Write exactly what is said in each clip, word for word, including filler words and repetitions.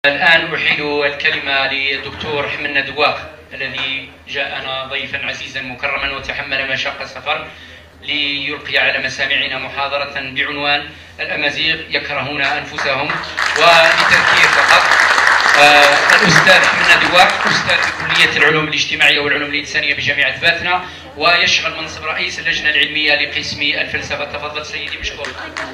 الآن أحيل الكلمة للدكتور حمنا دواق الذي جاءنا ضيفا عزيزا مكرما وتحمل مشاق السفر ليلقي على مسامعنا محاضرة بعنوان الأمازيغ يكرهون أنفسهم. ولتذكير فقط، آه الأستاذ حمنا دواق أستاذ في كلية العلوم الاجتماعية والعلوم الإنسانية بجامعة باثنا، ويشغل منصب رئيس اللجنة العلمية لقسم الفلسفة. تفضل سيدي مشكور.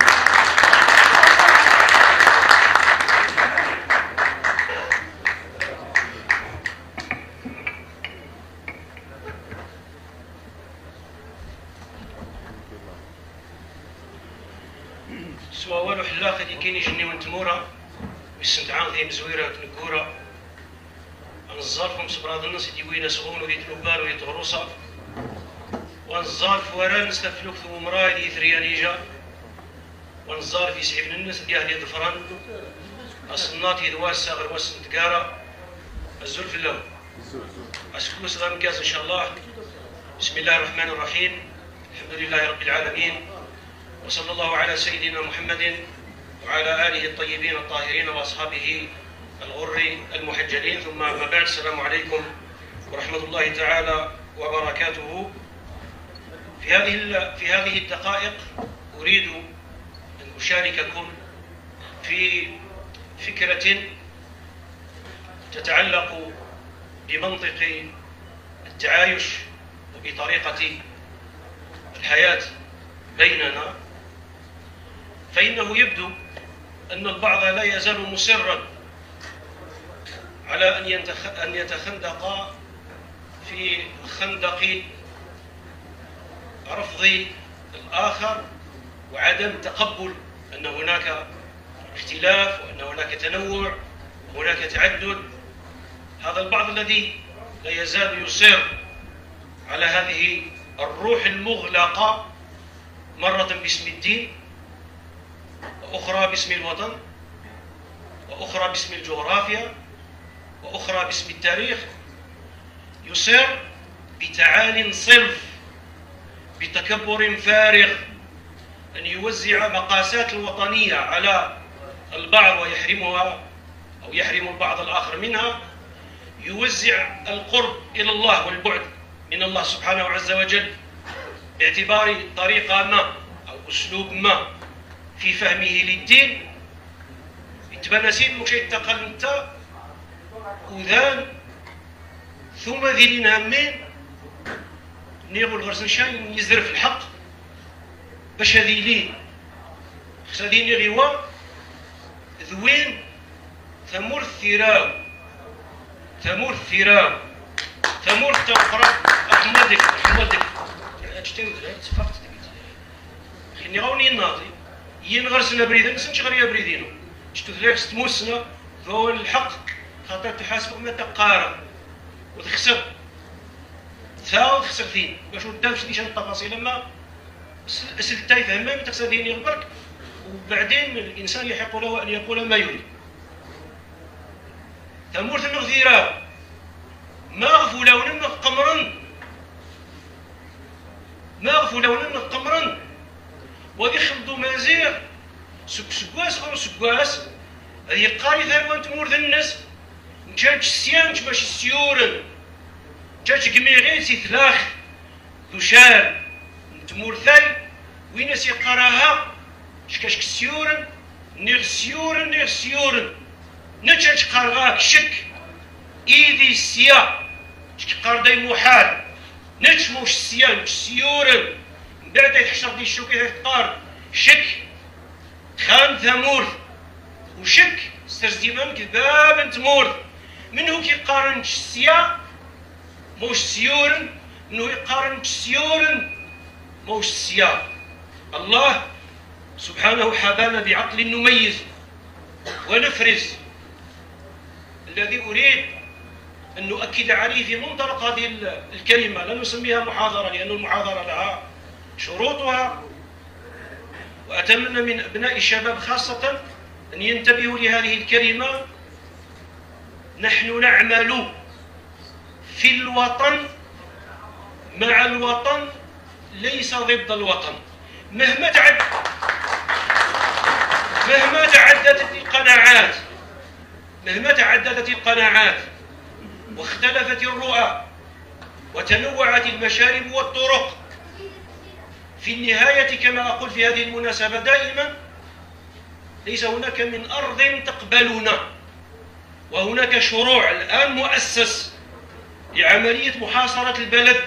سوا والو حلاقه اللي كاين يجني ونتمورا ويستمتعون ذي مزويره ونكورا نزاركم صبراد الناس اللي وين سغون ودي تلوبار ودي تغروسا ونزار في وران نستفلوك في مراي دي ثريانيجا ونزار في سعيب الناس اللي اهلي ظفران اصناتي دواسا غير واس نتقارا الزول في اللون اسكلو صغار مكاس ان شاء الله. بسم الله الرحمن الرحيم، الحمد لله رب العالمين، وصلى الله على سيدنا محمد وعلى آله الطيبين الطاهرين وأصحابه الغر المحجلين، ثم ما بعد. السلام عليكم ورحمة الله تعالى وبركاته. في هذه في هذه الدقائق أريد أن أشارككم في فكرة تتعلق بمنطق التعايش وبطريقة الحياة بيننا. فإنه يبدو أن البعض لا يزال مصرا على أن أن يتخندق في خندق رفض الآخر وعدم تقبل أن هناك اختلاف وأن هناك تنوع وهناك تعدد. هذا البعض الذي لا يزال يصر على هذه الروح المغلقة، مرة باسم الدين، وأخرى باسم الوطن، وأخرى باسم الجغرافيا، وأخرى باسم التاريخ، يصر بتعال صلف بتكبر فارغ أن يوزع مقاسات الوطنية على البعض ويحرمها أو يحرم البعض الآخر منها، يوزع القرب إلى الله والبعد من الله سبحانه عز وجل باعتبار طريقة ما أو أسلوب ما في فهمه للدين. يتبنى سيد مشي تقل انت وذان ثم ذي لنهمين نيغو الغرسن شاي يزدر في الحق باش هذي لين خصها ذي نغيوا ذوين ثمور الثراو ثمور الثراو ثمور التوقرة أحمدك أحمدك أجتوي تفقت خلني غوني الناضي ينغرسنا بريدين نسنش غير بريدينو شتو ثلاث ستموسنا فهو الحق خاطر تحاسب ما تقارب وتخسر ثاو تخسر ثين باش وداوش ليش التفاصيل ما اسل تاي فهمها ما تخسر ثين يغبرك، وبعدين الانسان يحق له ان يقول ما يريد. ثمور النغذيرا ما غفو لون قمرا ما غفو لون قمرا وذي خلطو مازيغ سك سكواس غير سكواس هذه قاري ثروان تمور ذا الناس نتاج السيان باش السيورن نتاج كميغين سي ثلاخ ذو شار تمور ثاي وين سي قراها شكاشك السيورن نيغ السيورن نيغ السيورن نتاج قرغاك شك ايدي السيا شك قردي محال نتش موش السيان السيورن بعد يحشر دي الشوكي القار شك خان ثمور وشك استرزيمان كذاب تمور منه كيقارن السيا موش سيورن منه يقارن السيورن موش السيا. الله سبحانه حبانا بعقل نميز ونفرز. الذي أريد أن نؤكد عليه في منطلق هذه الكلمة، لا نسميها محاضرة لأن المحاضرة لها شروطها، وأتمنى من أبناء الشباب خاصة أن ينتبهوا لهذه الكلمة. نحن نعمل في الوطن مع الوطن ليس ضد الوطن. مهما تعد مهما تعددت القناعات مهما تعددت القناعات واختلفت الرؤى وتنوعت المشارب والطرق، في النهاية كما أقول في هذه المناسبة دائما، ليس هناك من أرض تقبلنا، وهناك شروع الآن مؤسس لعملية محاصرة البلد،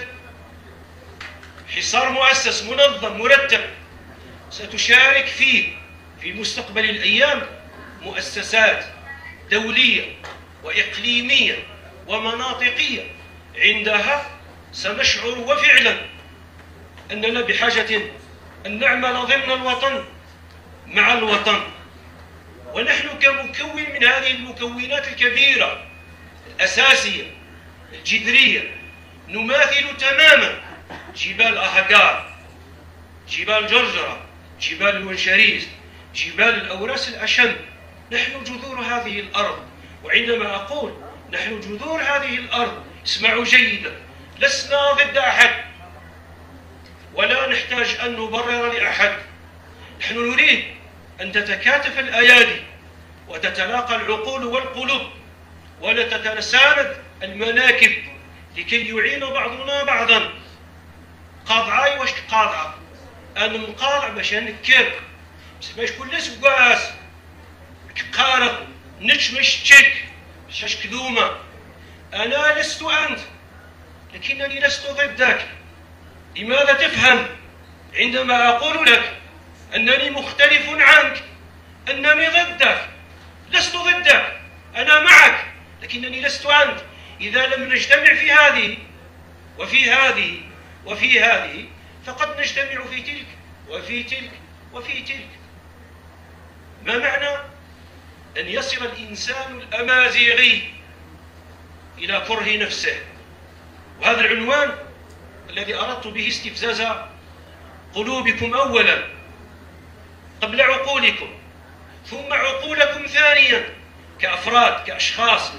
حصار مؤسس منظم مرتب ستشارك فيه في مستقبل الأيام مؤسسات دولية وإقليمية ومناطقية. عندها سنشعر وفعلا أننا بحاجة أن نعمل ضمن الوطن مع الوطن، ونحن كمكون من هذه المكونات الكبيرة الأساسية الجذرية نماثل تماما جبال أهجار، جبال جرجرة، جبال الونشريز، جبال الأوراس الأشم. نحن جذور هذه الأرض، وعندما أقول نحن جذور هذه الأرض اسمعوا جيدا، لسنا ضد أحد ولا نحتاج أن نبرر لأحد. نحن نريد أن تتكاتف الأيادي وتتلاقى العقول والقلوب ولتتساند المناكب لكي يعين بعضنا بعضا. قاضعاي واش قاضعة؟ أنا مقاضع باش نكر باش كل سواس كقارق نتشمش تشك شاش كذومة. أنا لست أنت لكنني لست ضدك. لماذا تفهم عندما أقول لك أنني مختلف عنك، أنني ضدك؟ لست ضدك، أنا معك، لكنني لست أنت. إذا لم نجتمع في هذه وفي هذه وفي هذه فقد نجتمع في تلك وفي تلك وفي تلك. ما معنى أن يصل الإنسان الأمازيغي إلى كره نفسه؟ وهذا العنوان الذي أردت به استفزاز قلوبكم أولا قبل عقولكم، ثم عقولكم ثانيا كأفراد كأشخاص.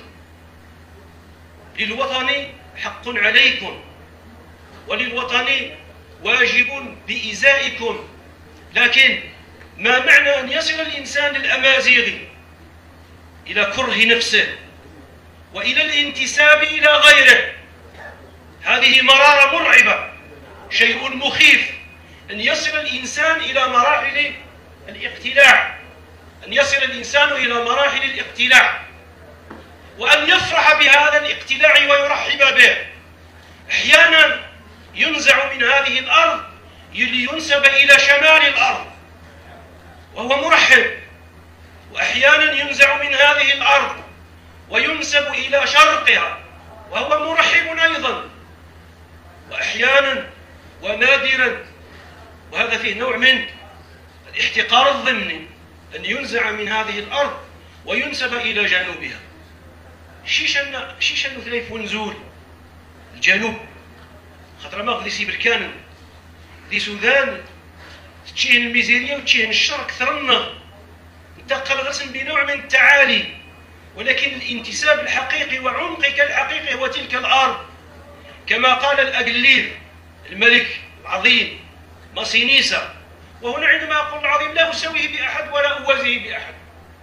للوطن حق عليكم، وللوطن واجب بإزائكم، لكن ما معنى أن يصل الإنسان الأمازيغي إلى كره نفسه وإلى الانتساب إلى غيره؟ هذه مرارة مرعبة، شيء مخيف أن يصل الإنسان إلى مراحل الاقتلاع، أن يصل الإنسان إلى مراحل الاقتلاع، وأن يفرح بهذا الاقتلاع ويرحب به. أحيانا ينزع من هذه الأرض لينسب إلى شمال الأرض وهو مرحب، وأحيانا ينزع من هذه الأرض وينسب إلى شرقها وهو مرحب أيضا، وأحيانا ونادرا، وهذا فيه نوع من الاحتقار الضمني، أن ينزع من هذه الأرض وينسب إلى جنوبها. شيشان شيشان ثلاث ونزول الجنوب خاطر ما غادي بركان دي سودان تشين الميزيريا وتشين الشرق ثرنا انتقل غرسن بنوع من التعالي، ولكن الانتساب الحقيقي وعمقك الحقيقي هو تلك الأرض. كما قال الأقلير الملك العظيم ماسينيسا، وهنا عندما أقول العظيم لا أساويه بأحد ولا أوازيه بأحد،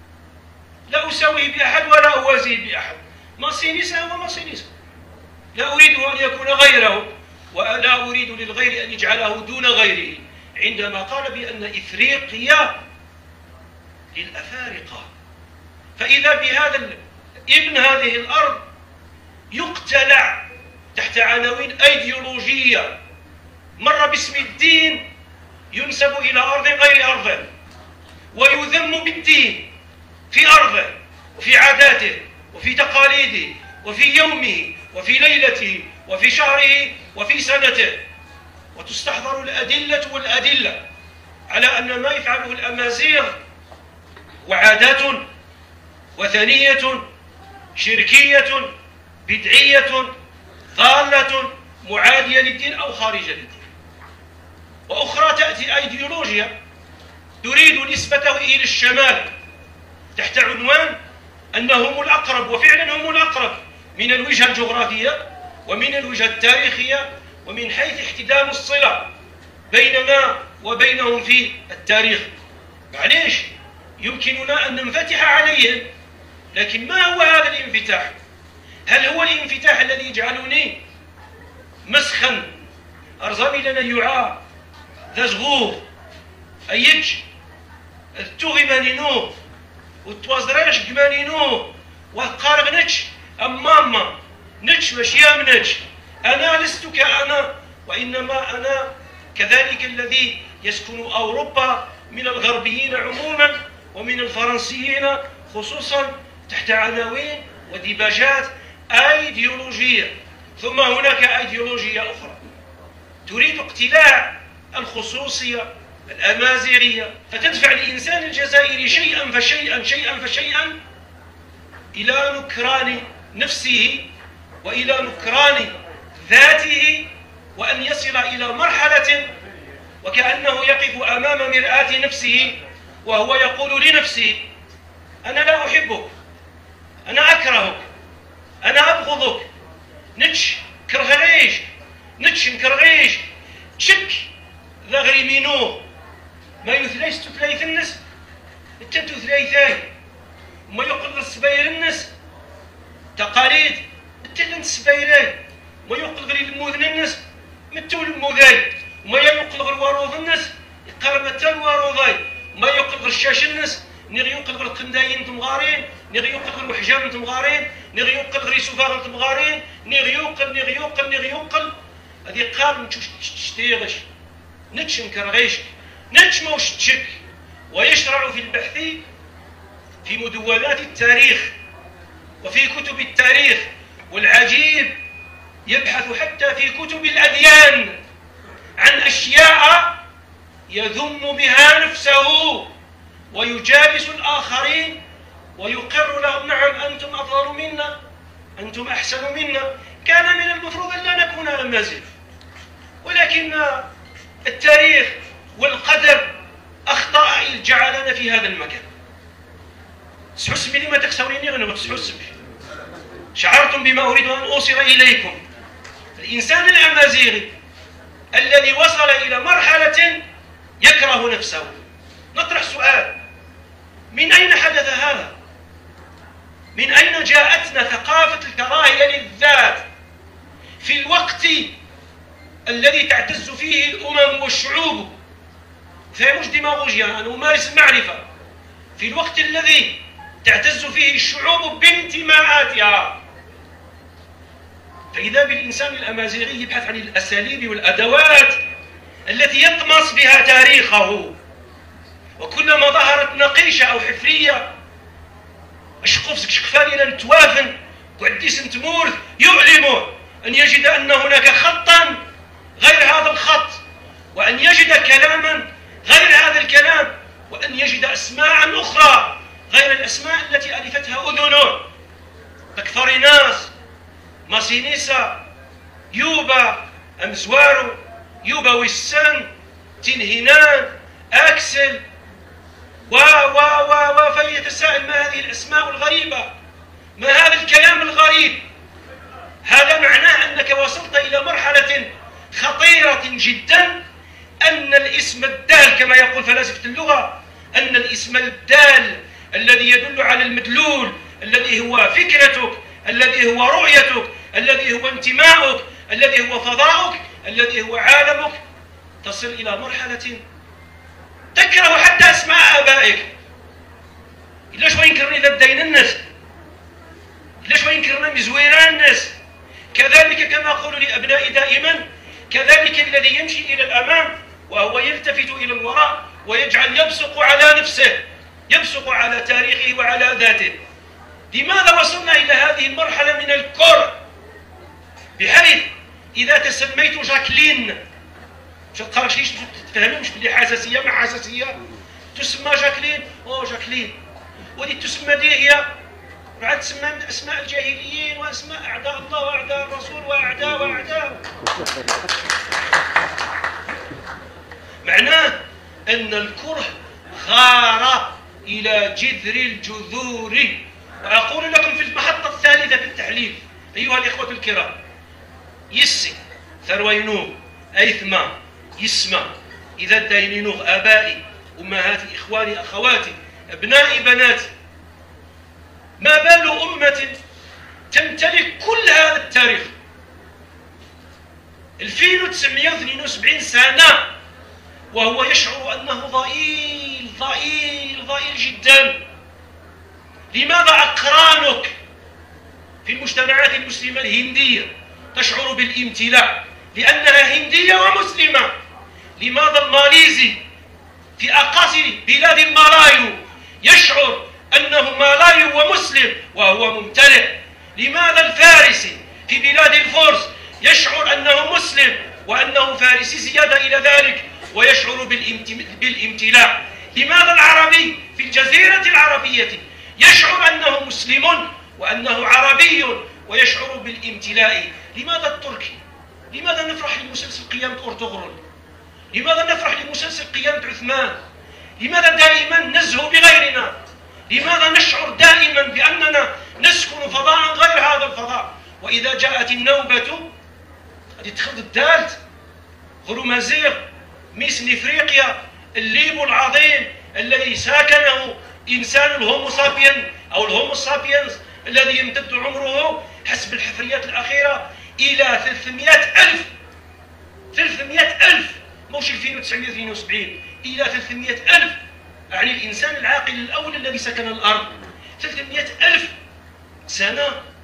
لا أساويه بأحد ولا أوازيه بأحد. ماسينيسا هو ماسينيسا، لا أريد أن يكون غيره ولا أريد للغير أن يجعله دون غيره، عندما قال بأن إفريقيا للأفارقة. فإذا بهذا ابن هذه الأرض يقتلع تحت عناوين أيديولوجية، مر باسم الدين ينسب إلى أرض غير أرضه، ويذم بالدين في أرضه وفي عاداته وفي تقاليده وفي يومه وفي ليلته وفي شهره وفي سنته، وتستحضر الأدلة والأدلة على أن ما يفعله الأمازيغ وعادات وثنية شركية بدعية ضالة معادية للدين أو خارجة للدين. وأخرى تأتي أيديولوجيا تريد نسبته إلى الشمال تحت عنوان أنهم الأقرب، وفعلا هم الأقرب من الوجهة الجغرافية ومن الوجهة التاريخية ومن حيث احتدام الصلة بيننا وبينهم في التاريخ. معليش يمكننا أن ننفتح عليهم لكن ما هو هذا الانفتاح؟ هل هو الانفتاح الذي يجعلني مسخا أرزامي لنا يعا ذا زغور أيج التوغي مانينو والتوازراش كمانينو وقارغ نتش أماما نتش وشيام نتش أنا لست كأنا وإنما أنا كذلك الذي يسكن أوروبا من الغربيين عموما ومن الفرنسيين خصوصا تحت عناوين وديباجات أيديولوجية. ثم هناك أيديولوجية أخرى تريد اقتلاع الخصوصية الأمازيغية، فتدفع الإنسان الجزائري شيئا فشيئا شيئا فشيئا إلى نكران نفسه وإلى نكران ذاته، وأن يصل إلى مرحلة وكأنه يقف أمام مرآة نفسه وهو يقول لنفسه: أنا لا أحبك، أنا أكرهك، أنا أبغضك، نتش كرغريش نتش نكرغيش تشك ذا غريمينو ما يثليش تثليث النس التنتو ثليثاي وما يقل السباير النس تقاليد التلنت السبايراي وما يقل غري الموذن النس متول الموذاي وما يقل غير واروض النس يقرب متى الواروضاي وما يقل غير الشاش النس نغي يقل غير القندايين تمغارين نغي يقل غير الحجام تمغارين نغي يقل غير سفار تمغارين نغي يقل نغي يقل نغي يقل هذه قال تشتيغش نتش نكرغيش نتش موش تشك. ويشرع في البحث في مدونات التاريخ وفي كتب التاريخ، والعجيب يبحث حتى في كتب الأديان عن أشياء يذم بها نفسه ويجالس الآخرين ويقر لهم: نعم أنتم أفضل منا، أنتم أحسن منا. كان من المفروض أن لا نكون أمازيغ، ولكن التاريخ والقدر أخطأ إذ جعلنا في هذا المكان. سحسبي لما تكسريني غنوة سحسبي شعرتم بما أريد أن أوصل إليكم. الإنسان الأمازيغي الذي وصل إلى مرحلة يكره نفسه. نطرح سؤال: من أين حدث هذا؟ من أين جاءتنا ثقافة الكراهية للذات في الوقت الذي تعتز فيه الأمم والشعوب؟ فهي مش ديماغوجيا، أنا أمارس المعرفة. في الوقت الذي تعتز فيه الشعوب بانتماءاتها، فإذا بالإنسان الأمازيغي يبحث عن الأساليب والأدوات التي يطمس بها تاريخه، وكلما ظهرت نقيشة أو حفرية أشقفسك شقفاني لن توافن وعديس تمورث يعلم أن يجد أن هناك خطا غير هذا الخط، وأن يجد كلاما غير هذا الكلام، وأن يجد أسماء أخرى غير الأسماء التي ألفتها أذنه. أكثر ناس ماسينيسا، يوبا، أمزوارو، يوبا ويسان، تنهنان، أكسل و و و و فيتساءل: ما هذه الأسماء الغريبة؟ ما هذا الكلام الغريب؟ هذا معناه أنك وصلت إلى مرحلة خطيرة جدا، أن الاسم الدال كما يقول فلاسفة اللغة، أن الاسم الدال الذي يدل على المدلول، الذي هو فكرتك، الذي هو رؤيتك، الذي هو انتماؤك، الذي هو فضاؤك، الذي هو عالمك، تصل إلى مرحلة تكره حتى أسماء آبائك. ليش ما ينكرني ذا الدين الناس؟ ليش ما ينكرنا مزويران الناس؟ كذلك كما أقول لأبنائي دائما، كذلك الذي يمشي إلى الأمام وهو يلتفت إلى الوراء ويجعل يبصق على نفسه، يبصق على تاريخه وعلى ذاته. لماذا وصلنا إلى هذه المرحلة من الكره؟ بحيث إذا تسميت جاكلين، مش تقرأ شيء تفهمش بلي حساسية مع حساسية، تسمى جاكلين، أو جاكلين، ودي تسمى دي هي بعد تسمى من أسماء الجاهليين وأسماء أعداء الله وأعداء الرسول وأعداء وأعداء. معناه أن الكره غار إلى جذر الجذور. وأقول لكم في المحطة الثالثة في التحليل أيها الإخوة الكرام: يسي ثروينوغ أيثما يسمى إذا داينينوغ آبائي أمهاتي إخواني أخواتي أبنائي بناتي ما بال أمة تمتلك كل هذا التاريخ ألفين وتسعمائة واثنين وسبعين سنة وهو يشعر أنه ضئيل ضئيل ضئيل جدا؟ لماذا أقرانك في المجتمعات المسلمة الهندية تشعر بالامتلاء لأنها هندية ومسلمة؟ لماذا الماليزي في أقاصي بلاد المالايو يشعر أنه مالايو ومسلم وهو ممتلئ؟ لماذا الفارسي في بلاد الفرس يشعر أنه مسلم وأنه فارسي زيادة إلى ذلك ويشعر بالامتلاء؟ لماذا العربي في الجزيرة العربية يشعر أنه مسلم وأنه عربي ويشعر بالامتلاء؟ لماذا التركي؟ لماذا نفرح لمسلسل قيامة أرطغرل؟ لماذا نفرح لمسلسل قيامة عثمان؟ لماذا دائما نزهو بغيرنا؟ لماذا نشعر دائما بأننا نسكن فضاء غير هذا الفضاء؟ وإذا جاءت النوبة هذه تخذ الدالت غرومازيغ ميس نفريقيا الليب العظيم الذي ساكنه إنسان الهومو سابين أو الهومو سابينز الذي يمتد عمره حسب الحفريات الأخيرة إلى ثلاثمائة ألف ثلاثمائة ألف موش ألفين وتسعمائة واثنين وسبعين إلى ثلاثمائة ألف، يعني الإنسان العاقل الأول الذي سكن الأرض ثلاثمائة ألف سنة.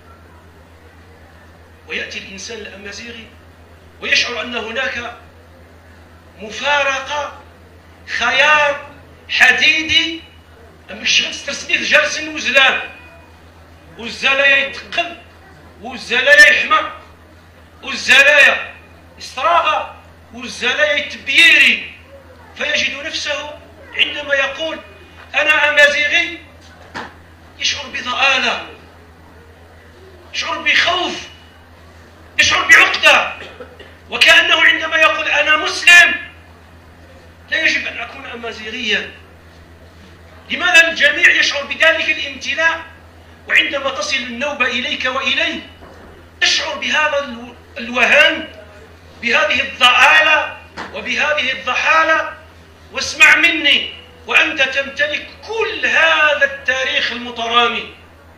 ويأتي الإنسان الأمازيغي ويشعر أن هناك مفارقة خيار حديدي مش تسنيد جرسن وزلام والزلايا يتقل والزلايا يحمى والزلايا استراغة والزلايا يتبيري، فيجد نفسه عندما يقول أنا أمازيغي يشعر بضآلة، يشعر بخوف، يشعر بعقدة، وكأنه عندما يقول أنا مسلم لا يجب أن أكون أمازيغيا. لماذا الجميع يشعر بذلك الامتلاء وعندما تصل النوبة إليك وإلي تشعر بهذا الوهن، بهذه الضآلة وبهذه الضحالة؟ واسمع مني وأنت تمتلك كل هذا التاريخ المترامي،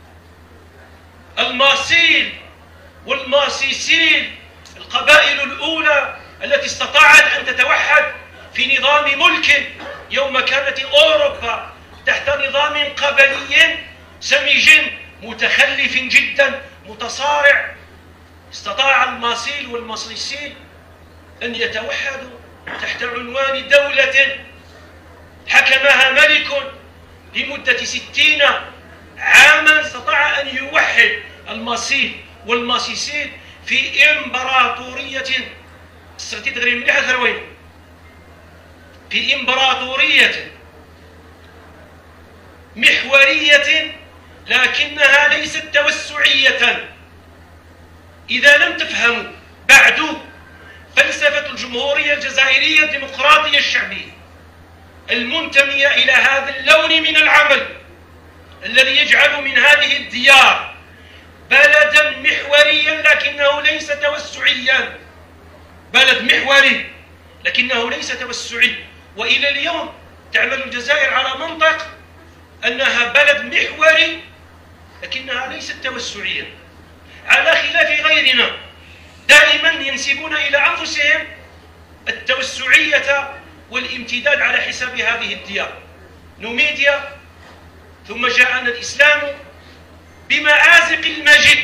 الماسيل والماسيسيل، القبائل الأولى التي استطاعت أن تتوحد في نظام ملك يوم كانت أوروبا تحت نظام قبلي سميج متخلف جدا متصارع. استطاع الماسيل والماسيسيل أن يتوحدوا تحت عنوان دولة حكمها ملك لمدة ستين عاما. استطاع أن يوحد الماسيل والماسيسيل في إمبراطورية استغتيت غير مليحة ثروين في إمبراطورية محورية لكنها ليست توسعية. إذا لم تفهموا بعد فلسفة الجمهورية الجزائرية الديمقراطية الشعبية المنتمية إلى هذا اللون من العمل الذي يجعل من هذه الديار بلدا محوريا لكنه ليس توسعيا، بلد محوري لكنه ليس توسعي. وإلى اليوم تعمل الجزائر على منطق أنها بلد محوري لكنها ليست توسعيا، على خلاف غيرنا دائما ينسبون إلى أنفسهم التوسعية والامتداد على حساب هذه الديار. نوميديا ثم جاءنا الإسلام بمآزق المجد،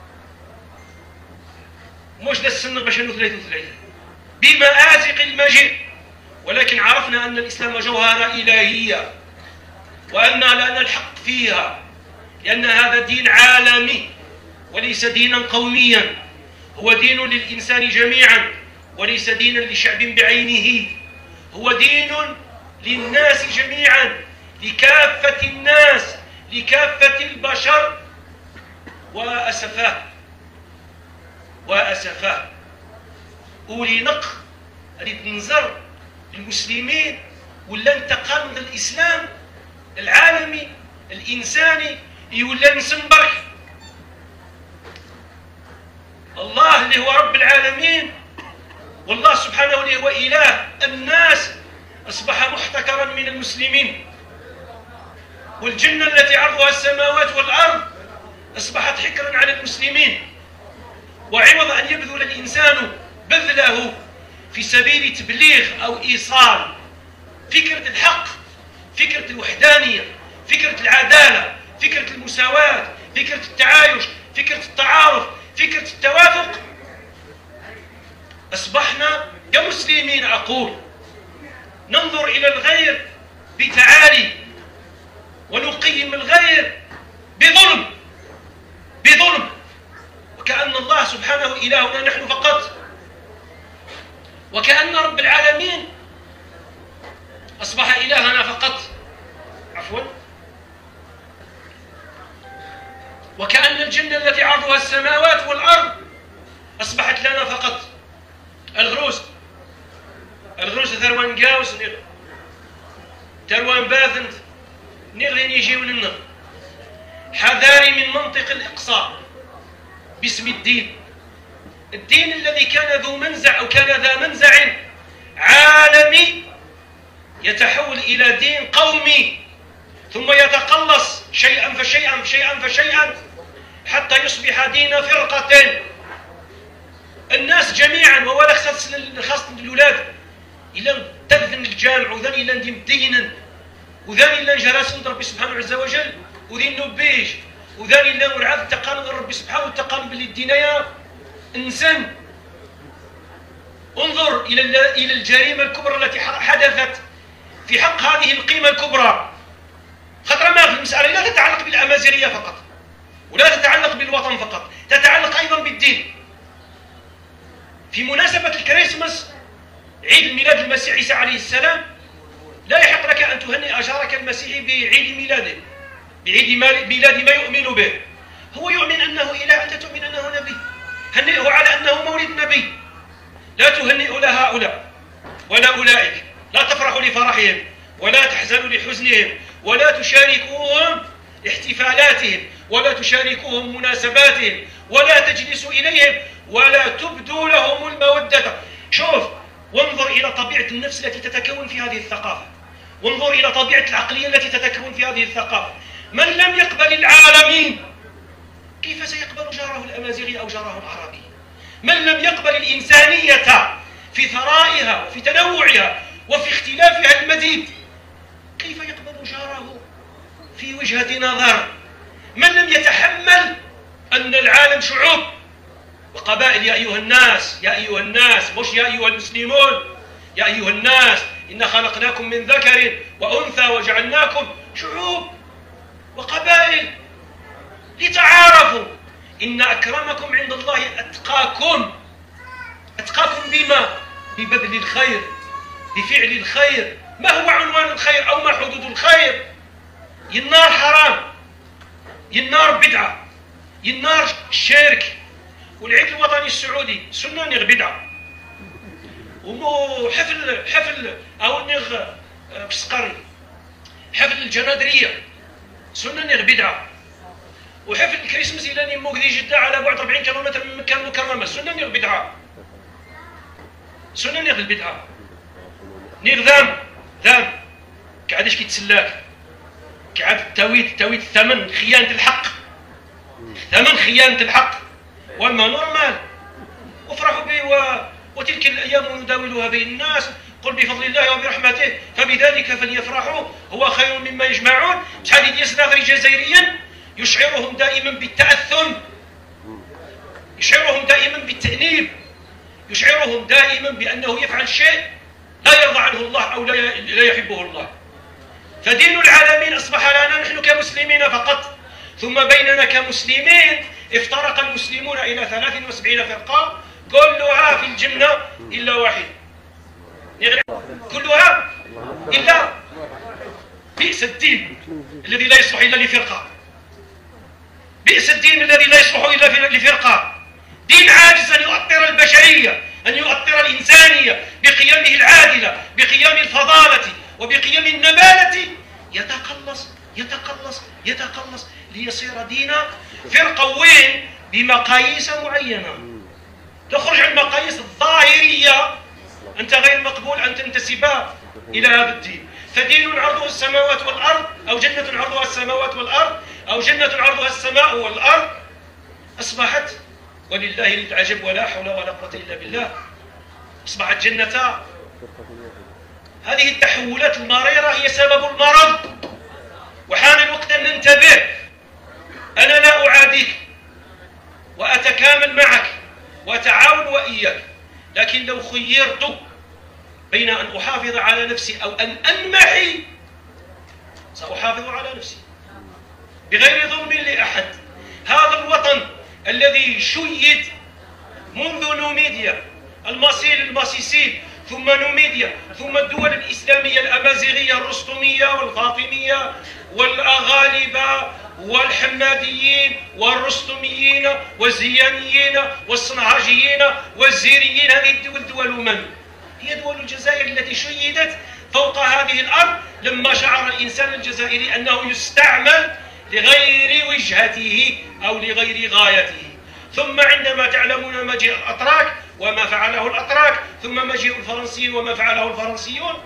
مش ده السنة باش ثلاثة وثلاثين بمآزق المجد، ولكن عرفنا أن الإسلام جوهرة إلهية وأن لنا الحق فيها، لأن هذا دين عالمي وليس دينا قوميا، هو دين للإنسان جميعا وليس دينا لشعب بعينه، هو دين للناس جميعا، لكافة الناس، لكافة البشر. وأسفاه وأسفاه أولي نق أريد ننظر للمسلمين ولا انتقام من الإسلام العالمي الإنساني يولى نسنبرك الله اللي هو رب العالمين، والله سبحانه اللي هو إله الناس أصبح محتكرا من المسلمين. والجنة التي عرضها السماوات والأرض أصبحت حكرا على المسلمين. وعوض أن يبذل الإنسان بذله في سبيل تبليغ أو إيصال فكرة الحق، فكرة الوحدانية، فكرة العدالة، فكرة المساواة، فكرة التعايش، فكرة التعارف، فكرة التوافق، أصبحنا كمسلمين أقول ننظر إلى الغير بتعالي ونقيم الغير بظلم بظلم وكأن الله سبحانه إلهنا نحن فقط، وكأن رب العالمين أصبح إلهنا فقط، عفوا، وكأن الجنة التي عرضها السماوات والأرض أصبحت لنا فقط. الغروس الغروس ثروان قاوس نغ ثروان باذنت نغلين يجيو لنا حذاري من منطق الإقصاء باسم الدين. الدين الذي كان ذو منزع أو كان ذا منزع عالمي يتحول إلى دين قومي، ثم يتقلص شيئا فشيئا شيئا فشيئا حتى يصبح دين فرقة. الناس جميعا ولا خاصة الأولاد إلا تذن الجامع وذن إلا نديم دينا وذن إلا نجراس ربي سبحانه عز وجل وذن نبيش وذن إلا مرعاذ التقارن ربي سبحانه والتقارن باللي الدينية إنسان. انظر إلى إلى الجريمة الكبرى التي حدثت في حق هذه القيمة الكبرى، خطر ما في المسألة لا تتعلق بالأمازيغية فقط ولا تتعلق بالوطن فقط، تتعلق أيضا بالدين. في مناسبة الكريسماس عيد الميلاد المسيح عيسى عليه السلام لا يحق لك أن تهنئ جارك المسيحي بعيد ميلاده، بعيد ميلاد ما يؤمن به. هو يؤمن أنه إله، أنت تؤمن أنه نبي، هنئه على أنه مولد نبي. لا تهنئ لا هؤلاء ولا أولئك، لا تفرحوا لفرحهم ولا تحزنوا لحزنهم ولا تشاركوهم احتفالاتهم ولا تشاركوهم مناسباتهم ولا تجلسوا إليهم ولا تبدوا لهم المودة. شوف، وانظر إلى طبيعة النفس التي تتكون في هذه الثقافة، وانظر إلى طبيعة العقلية التي تتكون في هذه الثقافة. من لم يقبل العالمين كيف سيقبل جاره الأمازيغي أو جاره العربي؟ من لم يقبل الإنسانية في ثرائها وفي تنوعها وفي اختلافها المزيد كيف يقبل جاره في وجهة نظر؟ من لم يتحمل أن العالم شعوب وقبائل. يا أيها الناس، يا أيها الناس، مش يا أيها المسلمون، يا أيها الناس إنا خلقناكم من ذكر وأنثى وجعلناكم شعوب وقبائل لتعارفوا إن أكرمكم عند الله أتقاكم. أتقاكم بما؟ ببذل الخير، بفعل الخير. ما هو عنوان الخير أو ما حدود الخير؟ ينار حرام، ينار بدعة، ينار شرك. والعيد الوطني السعودي سنة نغ بدعة، ومو حفل حفل أو نغ بسقرن حفل الجنادرية سنة نغ بدعة، وحفل الكريسماس إلى نمو ذي جدة على بعد أربعين كيلومتر من مكة المكرمة سنة نغ بدعة، سنة نغ البدعة. نغ ذام ذام كعادش كيتسلاك، كعاد تاويت تاويت الثمن خيانة الحق، ثمن خيانة الحق والما نورمال. وافرحوا به و... وتلك الأيام نداولها بين الناس، قل بفضل الله وبرحمته فبذلك فليفرحوا هو خير مما يجمعون. شحال ديال صناغري جزائريا يشعرهم دائما بالتأثم، يشعرهم دائما بالتأنيب، يشعرهم دائما بأنه يفعل شيء لا يرضى عنه الله أو لا يحبه الله. فدين العالمين أصبح لنا نحن كمسلمين فقط، ثم بيننا كمسلمين افترق المسلمون إلى ثلاث وسبعين فرقة كلها في الجنة إلا واحد، كلها إلا بئس الدين الذي لا يصلح إلا لفرقة، بئس الدين الذي لا يصلح إلا لفرقة. دين عاجز أن يؤطر البشرية، أن يؤطر الإنسانية بقيمه العادلة، بقيم الفضالة وبقيم النبالة، يتقلص يتقلص يتقلص ليصير دين فرقوين بمقاييس معينة. تخرج عن المقاييس الظاهرية أنت غير مقبول أن تنتسب إلى هذا الدين. فدين عرضه السماوات والأرض، أو جنة عرضها السماوات والأرض، أو جنة عرضها السماء والأرض، أصبحت ولله العجب ولا حول ولا قوة إلا بالله، أصبحت جنتا. هذه التحولات المريرة هي سبب المرض، وحان الوقت أن ننتبه. أنا لا أعاديك وأتكامل معك وأتعاون وإياك، لكن لو خيرت بين أن أحافظ على نفسي أو أن أنمحي سأحافظ على نفسي بغير ظلم لأحد. هذا الوطن الذي شيد منذ نوميديا، المصيل المصيسين، ثم نوميديا، ثم الدول الإسلامية الأمازيغية الرستمية والفاطمية والأغالبة والحماديين والرستميين والزيانيين والصنعاجيين والزيريين. هذه الدول دول من؟ هي دول الجزائر التي شيدت فوق هذه الأرض لما شعر الإنسان الجزائري أنه يستعمل لغير وجهته أو لغير غايته. ثم عندما تعلمون مجيء الأتراك وما فعله الأتراك، ثم مجيء الفرنسيين وما فعله الفرنسيون،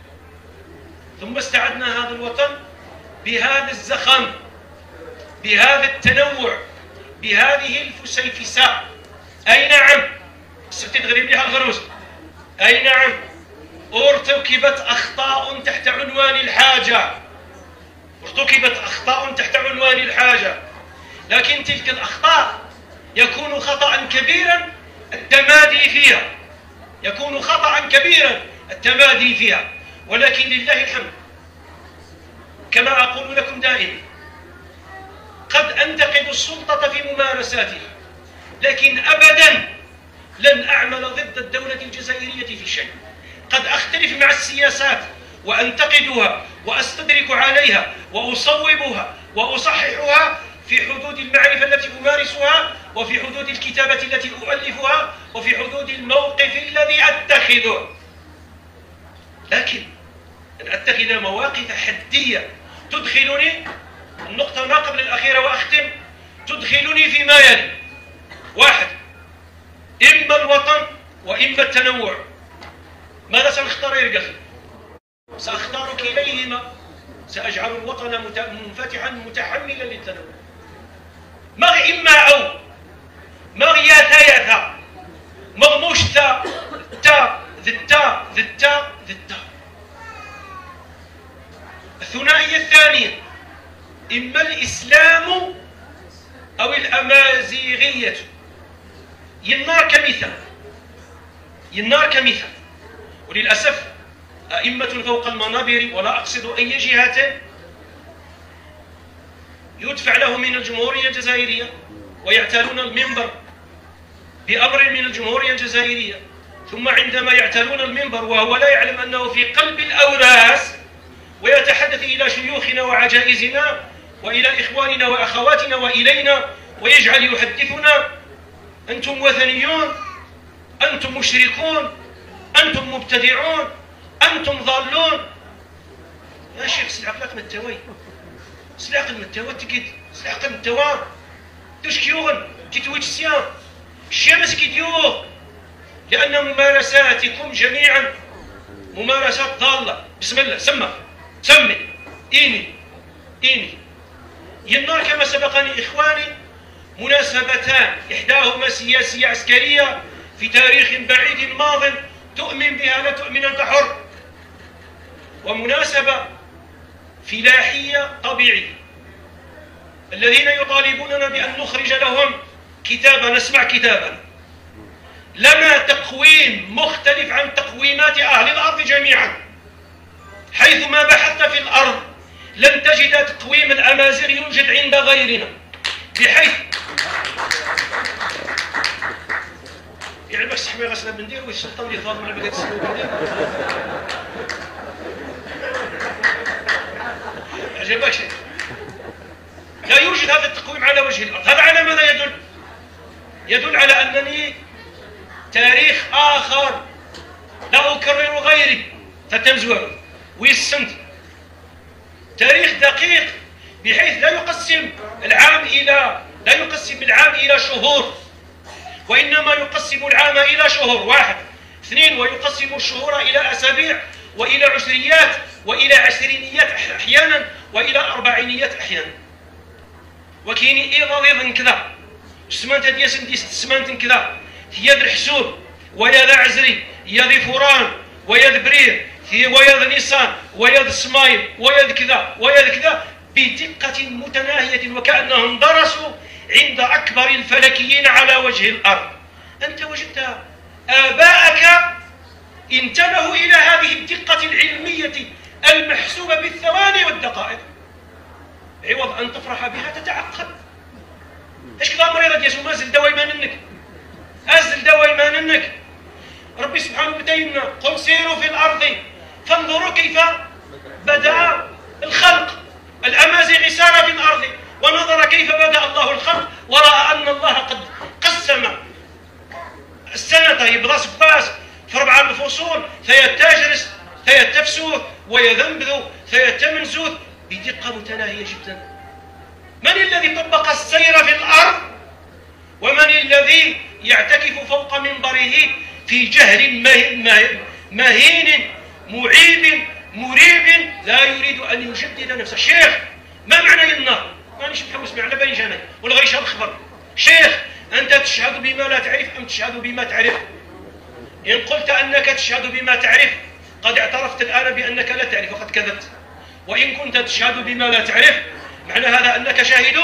ثم استعدنا هذا الوطن بهذا الزخم، بهذا التنوع، بهذه الفسيفساء. أي نعم، سبتي تغريب لها الغروس. أي نعم، ارتكبت أخطاء تحت عنوان الحاجة، ارتكبت أخطاء تحت عنوان الحاجة، لكن تلك الأخطاء يكون خطأ كبيرا التمادي فيها، يكون خطأ كبيرا التمادي فيها، ولكن لله الحمد كما أقول لكم دائما، قد أنتقد السلطة في ممارساتها، لكن أبدا لن أعمل ضد الدولة الجزائرية في شيء. قد أختلف مع السياسات وأنتقدها وأستدرك عليها وأصوبها وأصححها في حدود المعرفة التي أمارسها، وفي حدود الكتابة التي أؤلفها، وفي حدود الموقف الذي أتخذه. لكن أن أتخذ مواقف حدية تدخلني، النقطة ما قبل الأخيرة وأختم، تدخلني فيما يلي: واحد، إما الوطن وإما التنوع. ماذا سنختار يا رجال؟ سأختار كليهما، سأجعل الوطن منفتحا متحملا للتنوع. مغ إما أو مغ ياتا ياتا مغموش تا تا ذتا ذتا ذتا. الثنائية الثانية: إما الإسلام أو الأمازيغية. ينار كمثال، ينار كمثال، وللأسف أئمة فوق المنابر، ولا أقصد أي جهة، يدفع له من الجمهورية الجزائرية ويعتلون المنبر بأمر من الجمهورية الجزائرية، ثم عندما يعتلون المنبر وهو لا يعلم أنه في قلب الأوراس، ويتحدث إلى شيوخنا وعجائزنا وإلى إخواننا وأخواتنا وإلينا، ويجعل يحدثنا: أنتم وثنيون، أنتم مشركون، أنتم مبتدعون، أنتم ضالون. يا شيخ سلعقلك من التوي، سلعقل من التوي تكيد، سلعقل من التوي دوش كيوغن تتويج السيام الشمس كيديوغ، لأن ممارساتكم جميعا ممارسات ضالة. بسم الله، سمى سمي إيني إيني. ينار كما سبقني إخواني مناسبتان، إحداهما سياسية عسكرية في تاريخ بعيد ماض تؤمن بها لا تؤمن أنت حر، ومناسبة فلاحية طبيعية. الذين يطالبوننا بأن نخرج لهم كتابا، نسمع كتابا لنا تقويم مختلف عن تقويمات أهل الأرض جميعا. حيثما بحثت في الأرض لن تجد تقويم الأمازيغ يوجد عند غيرنا، بحيث يعني بس حمي غسنا بندير والسلطان اللي فاضل ولا بقيت تسلو بندير عجبك شيء. لا يوجد هذا التقويم على وجه الأرض. هذا على ماذا يدل؟ يدل على أنني تاريخ آخر لا أكرر غيري فتنزوه ويسمت تاريخ دقيق، بحيث لا يقسم العام إلى لا يقسم العام إلى شهور، وإنما يقسم العام إلى شهور، واحد. اثنين، ويقسم الشهور إلى أسابيع وإلى عشريات وإلى عشرينيات أحيانا وإلى أربعينيات أحيانا. وكاين إيضا ضيض كذا السمانت ديال سنديس السمانت كذا هي ذا الحسوب ويا ذا عزري يا ذي فوران ويا ذا برير ويا ذا نيسان ويا ذا سمايل ويا ذا كذا ويا ذا كذا بدقة متناهية وكأنهم درسوا عند أكبر الفلكيين على وجه الأرض. أنت وجدت آباءك انتبهوا إلى هذه الدقة العلمية المحسوبة بالثواني والدقائق، عوض أن تفرح بها تتعقد. اش كذا مريضة ديال ما زل دواء ما منك، أزل دواء ما منك. ربي سبحانه وتعالى قل سيروا في الأرض فانظروا كيف بدأ الخلق. الأمازيغ سار في الأرض ونظر كيف بدأ الله الخلق ورأى أن الله قد قسم السنة يبغى سباس في أربعة الفصول فيتاجرس فيتفسوث ويذنبذ فيتمنزوث بدقة متناهية جدا. من الذي طبق السير في الأرض؟ ومن الذي يعتكف فوق منبره في جهل مهين معيب مريب لا يريد أن يجدد نفسه؟ شيخ ما معنى النار؟ مانيش محوس مع على بالي جاني ولا غير شهر الخبر. شيخ أنت تشهد بما لا تعرف أم تشهد بما تعرف؟ إن قلت أنك تشهد بما تعرف قد اعترفت الآن بأنك لا تعرف وقد كذبت. وإن كنت تشهد بما لا تعرف معنى هذا أنك شاهد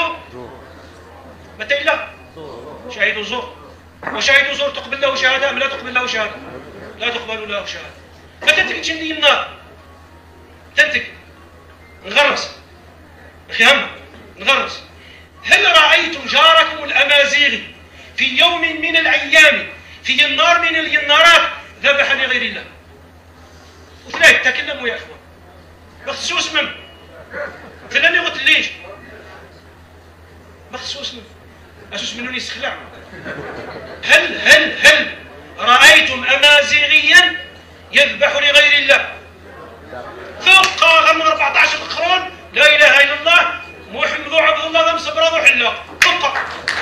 متى لا شاهد زور. وشاهد زور تقبل له شهادة أم لا تقبل له شهادة؟ لا تقبل له شهادة. فتنتك تشندي النار تنتك نغرس أخي هم نغرس. هل رأيتم جاركم الأمازيغي في يوم من الأيام في النار من النارات ذبح لغير الله؟ وثلاث تكلموا يا أخوان مخصوص من ثلاني قلت ليش مخصوص من أسوس منه يسخلع. هل هل هل رأيتم أمازيغيا يذبح لغير الله فوق غم أربعة عشر قرون لا إله إلا الله محمد عبد الله ذم صبرا وحلا فوق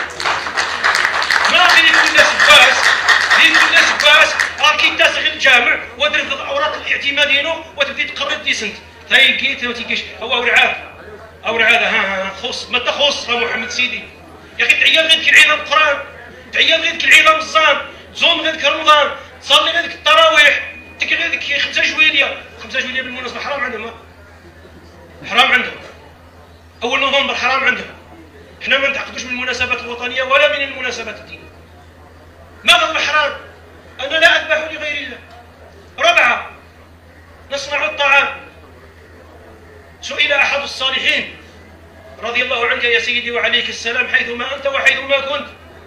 ما غير كل سباس غير كل سباس راكي تاسغ الجامع ودرت الأوراق الاعتمادينو وتبدي تقرر ديسنت تايكيت وتيكيش هو أورعاد أورعاد ها ها خص ما تخص محمد سيدي يا أخي تعيا غير كالعيد القرآن تعيا غير كالعيد الرمضان تصوم غير كرمضان تصلي غير التراويح تكي غير خمسة جويلية خمسة جويلية بالمناسبة حرام عندهم حرام عندهم أول نوفمبر حرام عندهم. احنا ما نتعقدوش من المناسبات الوطنية ولا من المناسبات الدينية. ماذا الحرام؟ أنا لا أذبح لغير الله. رابعة نصنع الطعام. سئل أحد الصالحين رضي الله عنك يا سيدي وعليك السلام حيثما أنت وحيثما كنت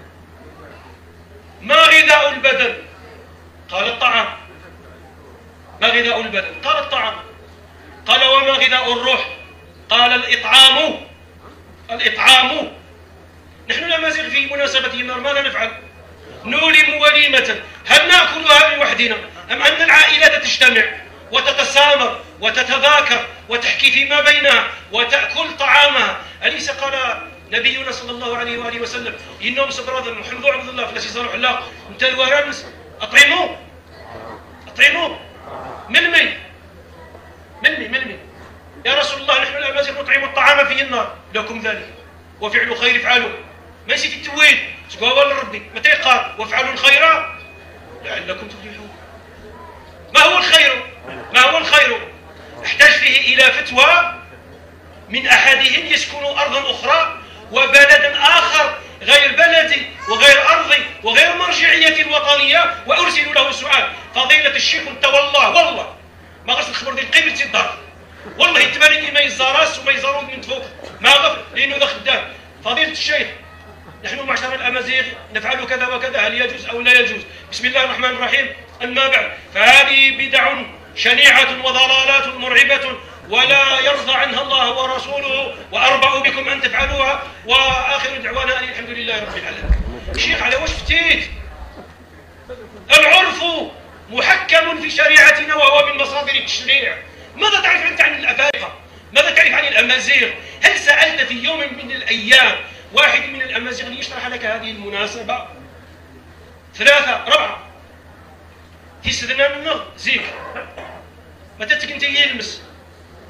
ما غذاء البدن؟ قال الطعام. ما غذاء البدن؟ قال الطعام. قال وما غذاء الروح؟ قال الإطعام. الإطعام. نحن الأمازيغ في مناسبة النار ماذا نفعل؟ نولم وليمة. هل نأكلها لوحدنا أم أن العائلة تجتمع وتتسامر وتتذاكر وتحكي فيما بينها وتأكل طعامها؟ أليس قال نبينا صلى الله عليه وآله وسلم إنهم سبراد محمد عبد الله فلا سيصالح الله انت الورانس أطعموا أطعموا من مين؟ من مين؟ من مين؟ يا رسول الله نحن الأمازيغ نطعم الطعام في النار لكم ذلك وفعل خير افعلوا. ما نسيت التويل تقول والله ربي متى قال وافعلوا الخير لعلكم تفلحون. ما هو الخير؟ ما هو الخير؟ احتاج فيه إلى فتوى من أحدهم يسكن أرضا أخرى وبلدا آخر غير بلدي وغير أرضي وغير مرجعية الوطنية وأرسل له سؤال فضيلة الشيخ أنت والله والله ما غاش الخبر ديال قبل الدار والله يتبان ما يزاراس وما يزارون من فوق ما غف لأنه ذا خدام. فضيلة الشيخ نحن معشر الأمازيغ نفعل كذا وكذا هل يجوز أو لا يجوز؟ بسم الله الرحمن الرحيم. أما بعد فهذه بدع شنيعة وضلالات مرعبة ولا يرضى عنها الله ورسوله وأربأ بكم أن تفعلوها وآخر دعوانا أن الحمد لله رب العالمين. الشيخ على واش فتيت؟ العرف محكم في شريعتنا وهو من مصادر التشريع. ماذا تعرف أنت عن الأفارقة؟ ماذا تعرف عن الأمازيغ؟ هل سألت في يوم من الأيام واحد من الأمازيغ ليشرح لك هذه المناسبة؟ ثلاثة ربعة تسدنا منه زيك متى تك انت يلمس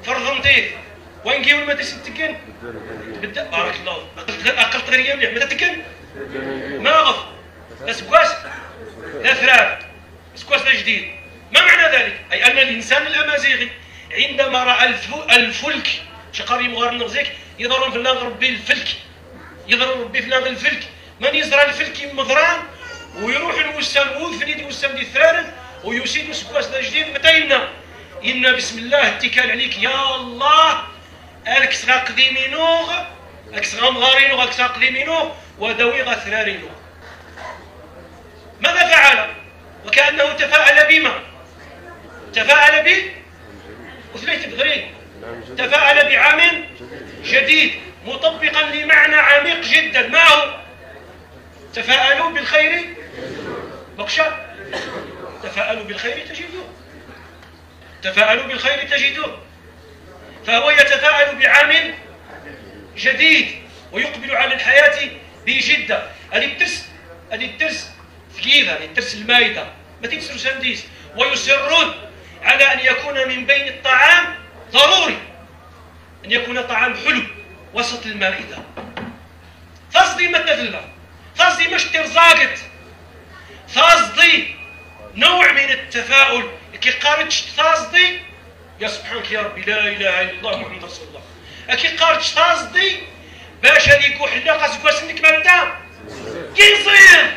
فرضنتيه وين جيو المدرسة تكن بدا بارك الله أقلت غير مليح متى تكن ما غف لا سكواس لا ثراب سكواس لا جديد. ما معنى ذلك؟ أي أن الإنسان الأمازيغي عندما رأى الفلك شقاري مغار النغزيك يضرب في الله ربي الفلك يضرب ربي في الله الفلك من يزرع الفلك مضران ويروح الوسام وثني دي وسام دي ثرارن ويسيد سكواس لا جديد متى ينا إن بسم الله اتكال عليك يا الله أركس غا قديمينوغ أكس غا مغارينوغ أكس غا قديمينوغ ودوي غا ثرارينوغ. ماذا فعل؟ وكأنه تفاءل بما تفاءل ب وثليت بغريب تفاءل بعام جديد مطبقا لمعنى عميق جدا. ما هو؟ تفاءلوا بالخير بقشا تفاءلوا بالخير تجدوه تفاءلوا بالخير تجدوه. فهو يتفاءل بعام جديد ويقبل على الحياة بجدة. هذه الترس هذه الترس ثقيلة هذه الترس المائدة ما تكسروا سنديس. ويصرون على أن يكون من بين الطعام ضروري أن يكون طعام حلو وسط المائدة. تصدي ما تذلة تصدي مش ترزاقت تصدي نوع من التفاؤل كي قارتش تصدي يا سبحانك يا ربي لا اله الا الله محمد رسول الله. كي قارتش تصدي باش هذيك وحده خاصك واسنك مادا كيصير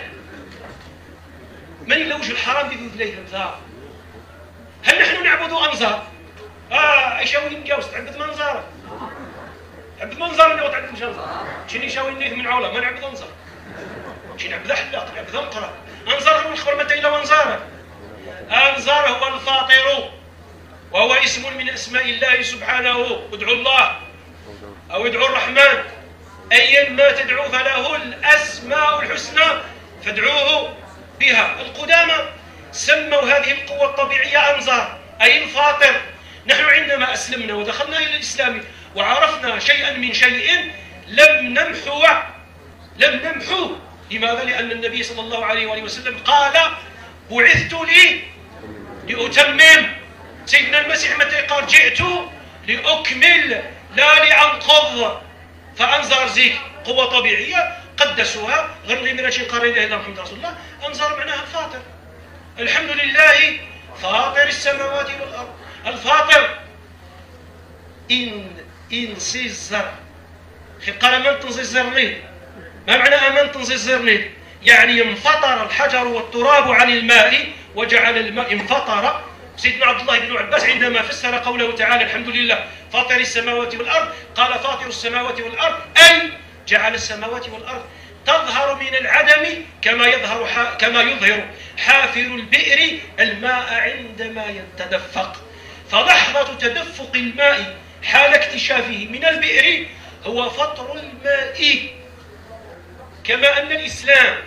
من الا وجه الحرام بذو ذليه الانذار. هل نحن نعبد انظار؟ اه يشاوي نجاوز تعبد منظار تعبد منظار اللي تعبد مش انظار شنو يشاوي نيث من عوله ما نعبد انظار شنو نعبد حلاق نعبد انقره انظار نخبر متى الى منظاره. انظار هو الفاطر وهو اسم من اسماء الله سبحانه. ادعوا الله او ادعوا الرحمن ايا ما تدعو فله الاسماء الحسنى فادعوه بها. القدامى سموا هذه القوة الطبيعية أنظار أي الفاطر. نحن عندما أسلمنا ودخلنا إلى الإسلام وعرفنا شيئا من شيء لم نمحو لم نمحو. لماذا؟ لأن النبي صلى الله عليه وآله وسلم قال بعثت لي لأتمم. سيدنا المسيح متى قال جئت لأكمل لا لأنقض. فأنظر زيك قوة طبيعية قدسوها غير غير شيء قال لا إله إلا محمد رسول الله. أنظر معناها الفاطر. الحمد لله فاطر السماوات والأرض. الفاطر إن إن سيزر قال أمن تنزيزرني. ما معنى أمن تنزيزرني؟ يعني انفطر الحجر والتراب عن الماء وجعل الماء انفطر. سيدنا عبد الله بن عباس عندما فسر قوله تعالى الحمد لله فاطر السماوات والأرض قال فاطر السماوات والأرض أي جعل السماوات والأرض تظهر من العدم كما يظهر كما يظهر حافر البئر الماء عندما يتدفق. فلحظة تدفق الماء حال اكتشافه من البئر هو فطر الماء. كما أن الإسلام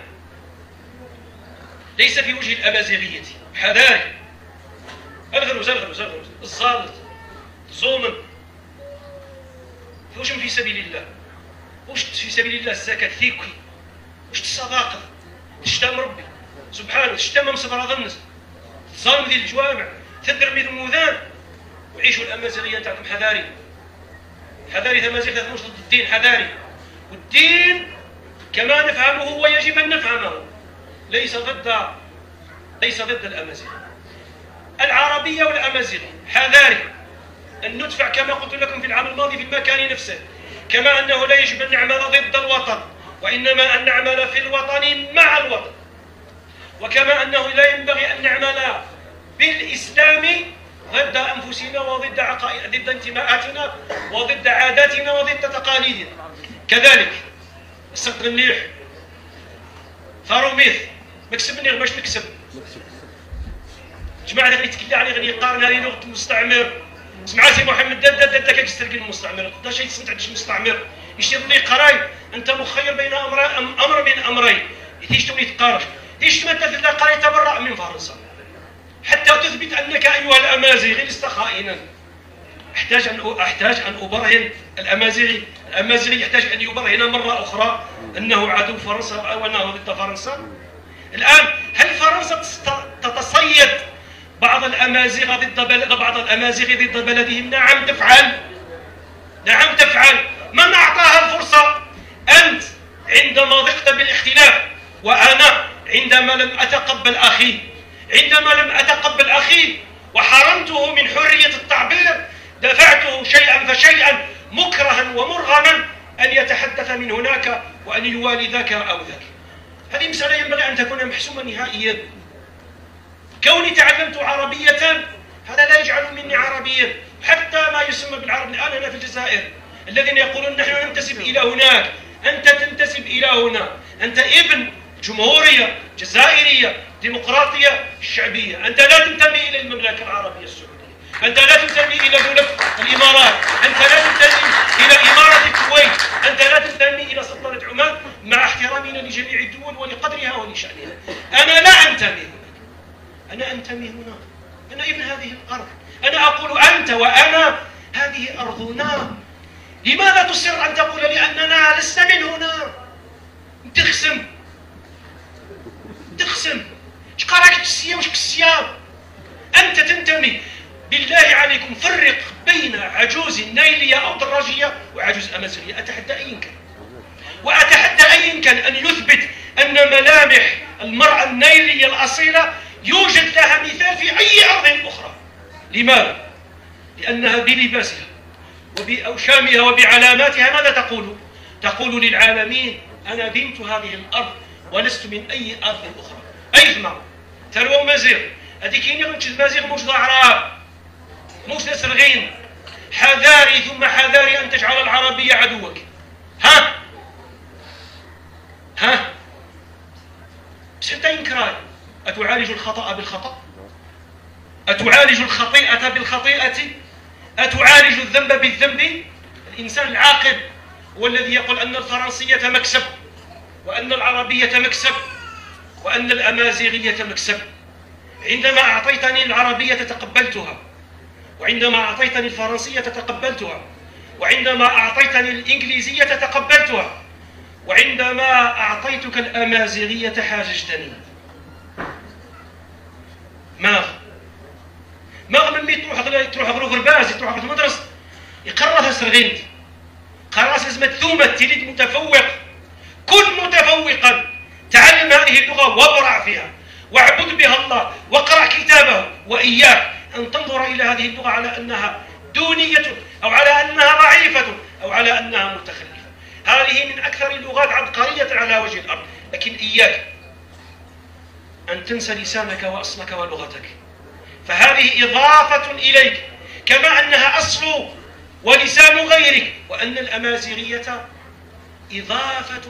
ليس في وجه الأمازيغية حذاري الغروز الغروز الغروز الزالط زومن وش في سبيل الله وش في سبيل الله الزكاة ثيكي وش الصداقة تشتم ربي سبحانه تشتم مصبر هذا الناس تصالم ذي الجوامع تدرمي الموذان وعيشوا الأمازيغية تاعكم حذاري حذاري تمازيغ تثموش ضد الدين حذاري. والدين كما نفهمه ويجب أن نفهمه ليس ضد ليس ضد الأمازيغ. العربية والأمازيغ حذاري أن ندفع كما قلت لكم في العام الماضي في المكان نفسه. كما أنه لا يجب أن نعمل ضد الوطن وإنما أن نعمل في الوطن مع الوطن. وكما أنه لا ينبغي أن نعمل بالإسلام ضد أنفسنا وضد عقائد ضد انتماءاتنا وضد عاداتنا وضد تقاليدنا. كذلك الصدق مليح فاروميث مكسبني باش نكسب جماعة اللي يتكلم عليه غادي يقارن هذه لغة المستعمر. سمع سي محمد دد دد دك كتستلقي المستعمر دا شي تسمع عندك المستعمر يشير لي قراي انت مخير بين امر امر من امرين تيجي تولي تقارش تيجي ما تدير قراي تبرأ من فرنسا حتى تثبت انك ايها الامازيغي لست خائنا. احتاج ان احتاج ان ابرهن الامازيغي الامازيغي يحتاج ان يبرهن مره اخرى انه عدو فرنسا او انه ضد فرنسا. الان هل فرنسا تتصيد بعض الأمازيغ ضد بلد بعض الأمازيغ ضد بلدهم. نعم تفعل، نعم تفعل. من أعطاها الفرصة؟ أنت عندما ضقت بالاختلاف، وأنا عندما لم أتقبل أخي، عندما لم أتقبل أخي وحرمته من حرية التعبير، دفعته شيئا فشيئا مكرها ومرغما أن يتحدث من هناك وأن يوالي ذاك أو ذاك. هذه مسألة ينبغي أن تكون محسومة نهائيا. كوني تعلمت عربية هذا لا يجعل مني عربيا. حتى ما يسمى بالعرب الآن هنا في الجزائر الذين يقولون نحن ننتسب إلى هناك، أنت تنتسب إلى هنا، أنت ابن جمهورية جزائرية ديمقراطية شعبية، أنت لا تنتمي إلى المملكة العربية السعودية، أنت لا تنتمي إلى دولة الإمارات، أنت لا تنتمي إلى إمارة الكويت، أنت لا تنتمي إلى سلطنة عمان، مع احترامنا لجميع الدول ولقدرها ولشأنها. أنا لا أنتمي هنا، أنا أنتمي هنا، أنا ابن هذه الأرض. أنا أقول أنت وأنا، هذه أرضنا. لماذا تصر أن تقول لأننا لسنا من هنا؟ تخسم تخسم شقراك تسيا وش كسيا. أنت تنتمي. بالله عليكم فرق بين عجوز نيلية أو دراجية وعجوز أمازيغية. أتحدى أي كان، وأتحدى أي كان أن يثبت أن ملامح المرأة النيلية الأصيلة يوجد لها مثال في أي أرض أخرى. لماذا؟ لأنها بلباسها وبأوشامها وبعلاماتها ماذا تقول؟ تقول للعالمين أنا بنت هذه الأرض ولست من أي أرض أخرى. أي ثما ثروة مازيغ هذيك كاين غنمشي المازيغ موش ضعراء موش ناس رغين. حذاري ثم حذاري أن تجعل العربية عدوك. ها ها بس أنت ينكراي. أتعالج الخطأ بالخطأ؟ أتعالج الخطيئة بالخطيئة؟ أتعالج الذنب بالذنب؟ الإنسان العاقل هو الذي يقول أن الفرنسية مكسب، وأن العربية مكسب، وأن الأمازيغية مكسب. عندما أعطيتني العربية تقبلتها، وعندما أعطيتني الفرنسية تقبلتها، وعندما أعطيتني الإنجليزية تقبلتها، وعندما أعطيتك الأمازيغية حاججتني. ماغ ماغ من مي تروح تروح غروف الباز تروح في المدرسة يقررها سرغنت قراص لازم ثومة تلد متفوق. كن متفوقا، تعلم هذه اللغة وابرع فيها واعبد بها الله واقرأ كتابه. وإياك أن تنظر إلى هذه اللغة على أنها دونية أو على أنها ضعيفة أو على أنها متخلفة. هذه من أكثر اللغات عبقرية على وجه الأرض. لكن إياك أن تنسى لسانك وأصلك ولغتك، فهذه إضافة إليك كما أنها أصل ولسان غيرك. وأن الأمازيغية إضافة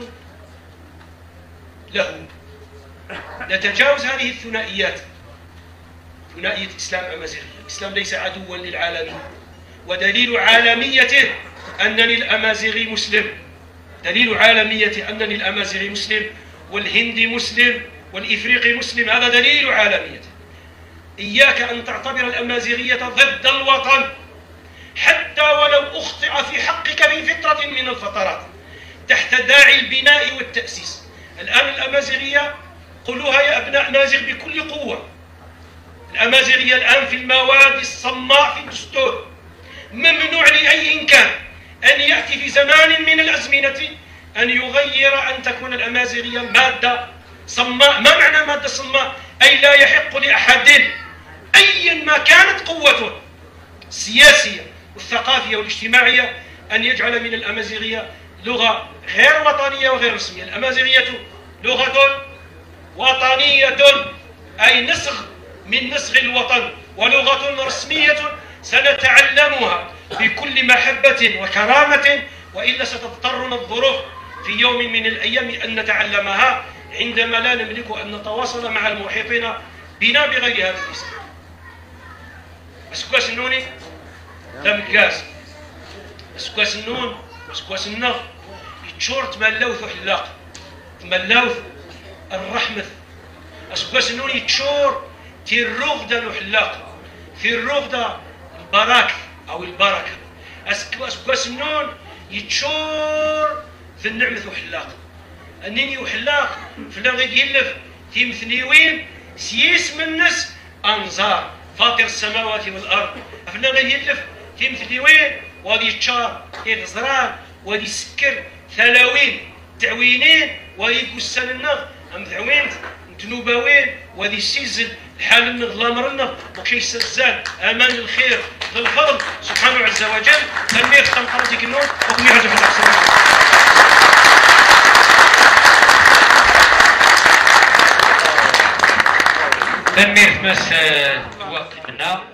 له. نتجاوز هذه الثنائيات. ثنائية إسلام أمازيغية. الإسلام ليس عدوا للعالمين، ودليل عالميته أنني الأمازيغي مسلم. دليل عالمية أنني الأمازيغي مسلم، والهندي مسلم، والإفريقي مسلم. هذا دليل عالميته. إياك أن تعتبر الأمازيغية ضد الوطن حتى ولو أخطئ في حقك في فترة من الفترات تحت داعي البناء والتأسيس. الآن الأمازيغية قولوها يا أبناء مازيغ بكل قوة. الأمازيغية الآن في المواد الصماء في الدستور. ممنوع لأي كان أن يأتي في زمان من الأزمنة أن يغير أن تكون الأمازيغية مادة صماء. ما معنى مادة صماء؟ أي لا يحق لأحد أيا ما كانت قوته السياسية والثقافية والاجتماعية أن يجعل من الأمازيغية لغة غير وطنية وغير رسمية. الأمازيغية لغة وطنية أي نسغ من نسغ الوطن، ولغة رسمية سنتعلمها بكل محبة وكرامة، وإلا ستضطرنا الظروف في يوم من الأيام أن نتعلمها عندما لا نملك أن نتواصل مع المحيطين بنا بغير هذا الاسم. أسكواس النوني دمكاس أسكواس النون أسكواس النغ يتشور تملوث وحلاق تملوث الرحمة. أسكواس النون يتشور تيروغدا وحلاق تيروغدا البراك أو البركة. أسكواس النون يتشور في النعمة وحلاق. أنني وحلاق فلا غير يلف تيمثنيوين سيس من الناس أنظار فاطر السماوات والارض افنا غادي يلف تيمثلي وين وغادي يتشار يغزران وغادي يسكر ثلاوين تعوينين وغادي يقسن لنا ام تعوينت تنوباوين وغادي يسيزن الحال لنا ظلام لنا وكشي يسزال امان الخير للفضل سبحانه عز وجل تنمير تنقرتك النوم وكم يعزف الاحسن تنمير مس الوقت منا